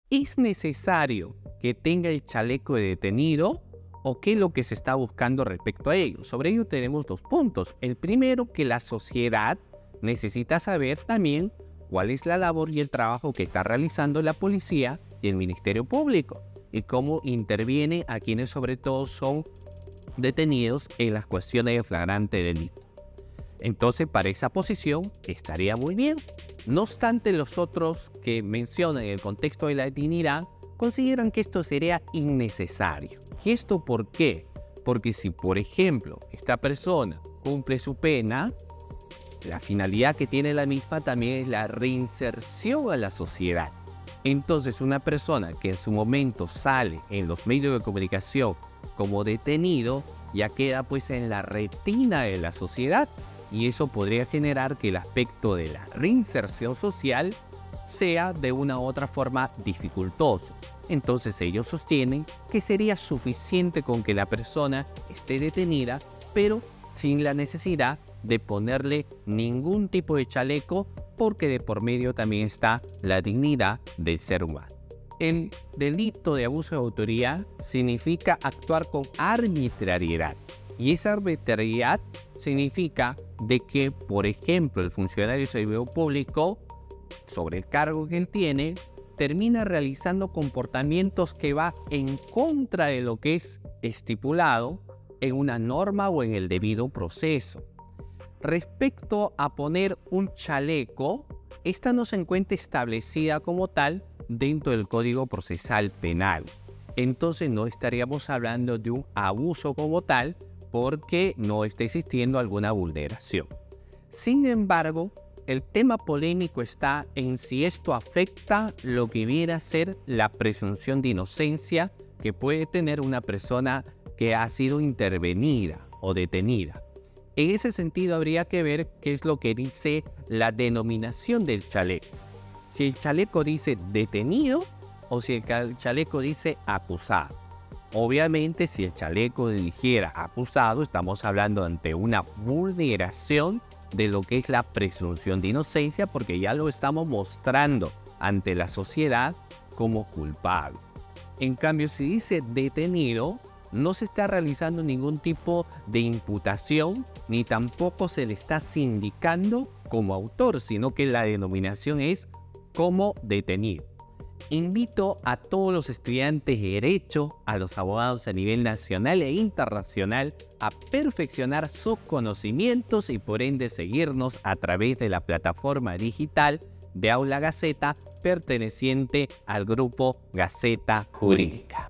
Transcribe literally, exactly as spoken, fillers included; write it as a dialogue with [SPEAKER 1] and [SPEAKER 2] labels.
[SPEAKER 1] ¿Es necesario que tenga el chaleco de detenido o qué es lo que se está buscando respecto a ello? Sobre ello tenemos dos puntos. El primero, que la sociedad necesita saber también cuál es la labor y el trabajo que está realizando la policía y el Ministerio Público y cómo interviene a quienes sobre todo son detenidos en las cuestiones de flagrante delito. Entonces, para esa posición estaría muy bien. No obstante, los otros que mencionan en el contexto de la dignidad consideran que esto sería innecesario. ¿Y esto por qué? Porque si, por ejemplo, esta persona cumple su pena, la finalidad que tiene la misma también es la reinserción a la sociedad. Entonces, una persona que en su momento sale en los medios de comunicación como detenido, ya queda pues en la retina de la sociedad, y eso podría generar que el aspecto de la reinserción social sea de una u otra forma dificultoso. Entonces ellos sostienen que sería suficiente con que la persona esté detenida, pero sin la necesidad de ponerle ningún tipo de chaleco, porque de por medio también está la dignidad del ser humano. El delito de abuso de autoridad significa actuar con arbitrariedad, y esa arbitrariedad significa de que, por ejemplo, el funcionario de servicio público, sobre el cargo que él tiene, termina realizando comportamientos que va en contra de lo que es estipulado en una norma o en el debido proceso. Respecto a poner un chaleco, esta no se encuentra establecida como tal dentro del Código Procesal Penal. Entonces no estaríamos hablando de un abuso como tal, porque no está existiendo alguna vulneración. Sin embargo, el tema polémico está en si esto afecta lo que viene a ser la presunción de inocencia que puede tener una persona que ha sido intervenida o detenida. En ese sentido, habría que ver qué es lo que dice la denominación del chaleco. Si el chaleco dice detenido o si el chaleco dice acusado. Obviamente, si el chaleco dijera acusado, estamos hablando ante una vulneración de lo que es la presunción de inocencia, porque ya lo estamos mostrando ante la sociedad como culpable. En cambio, si dice detenido, no se está realizando ningún tipo de imputación, ni tampoco se le está sindicando como autor, sino que la denominación es como detenido. Invito a todos los estudiantes de Derecho, a los abogados a nivel nacional e internacional, a perfeccionar sus conocimientos y por ende seguirnos a través de la plataforma digital de Aula Gaceta perteneciente al grupo Gaceta Jurídica.